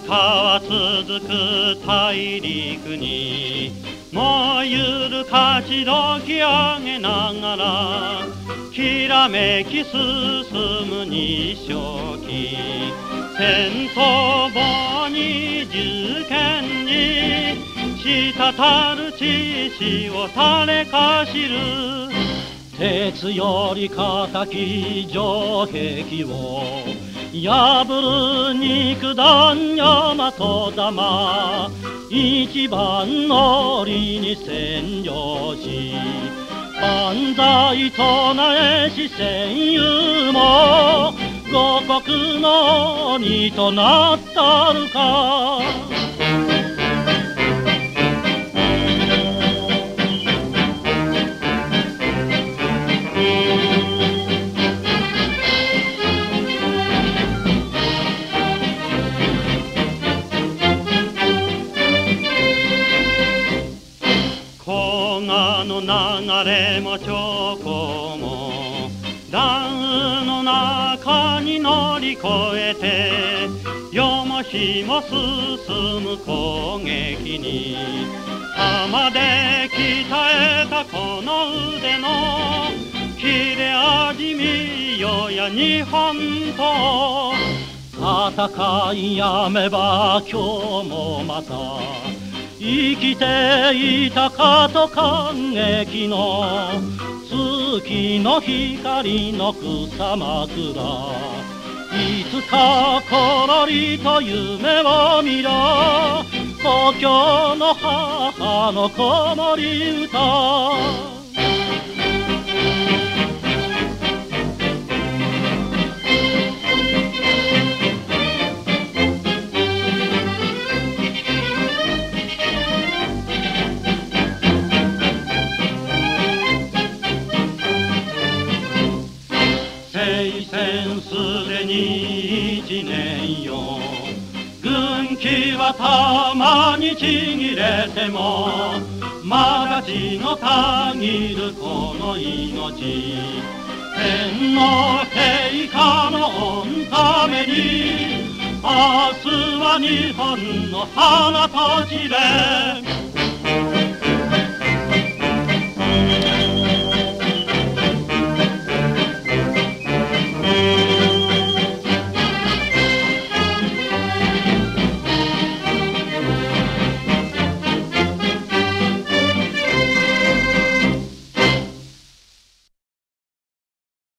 川続く大陸に燃ゆる勝ちどき上げながらきらめき進む日照期戦闘簿に受験に滴る血潮を垂れかしる鉄より固き城壁を破る肉弾大和玉一番乗りに占領し万歳唱えし戦友も五国の鬼となったるか黄河の流れも長江もダウの中に乗り越えて夜も日も進む攻撃に浜で鍛えたこの腕の切れ味見よや日本と戦いやめば今日もまた生きていたかと感激の月の光の草枕いつかころりと夢を見ろ故郷の母の子守歌聖戦すでに一年よ軍旗はたまにちぎれてもまだ血のたぎるこの命天皇陛下の御ために明日は日本の花と地で